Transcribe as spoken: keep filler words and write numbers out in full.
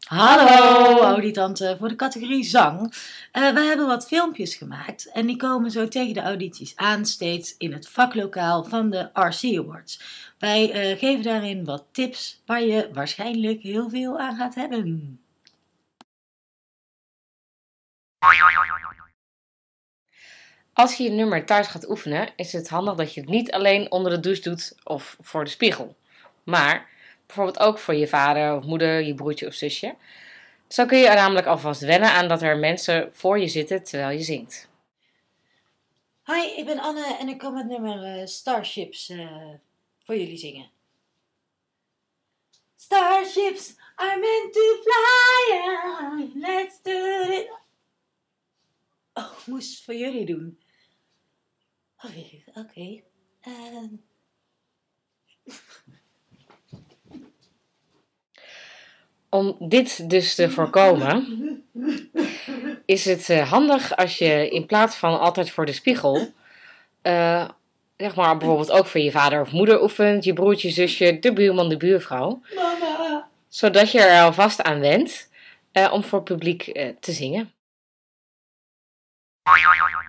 Hallo, auditante voor de categorie zang. Uh, we hebben wat filmpjes gemaakt en die komen zo tegen de audities aan, steeds in het vaklokaal van de R C Awards. Wij uh, geven daarin wat tips waar je waarschijnlijk heel veel aan gaat hebben. Als je je nummer thuis gaat oefenen, is het handig dat je het niet alleen onder de douche doet of voor de spiegel. Maar bijvoorbeeld ook voor je vader of moeder, je broertje of zusje. Zo kun je namelijk alvast wennen aan dat er mensen voor je zitten terwijl je zingt. Hi, ik ben Anne en ik kom het nummer uh, Starships uh, voor jullie zingen. Starships are meant to fly, let's do it. Oh, ik moest het voor jullie doen. Oké, oké. Okay. Uh... Om dit dus te voorkomen, is het uh, handig als je in plaats van altijd voor de spiegel, uh, zeg maar bijvoorbeeld ook voor je vader of moeder oefent, je broertje, zusje, de buurman, de buurvrouw. Mama. Zodat je er alvast aan went uh, om voor het publiek uh, te zingen.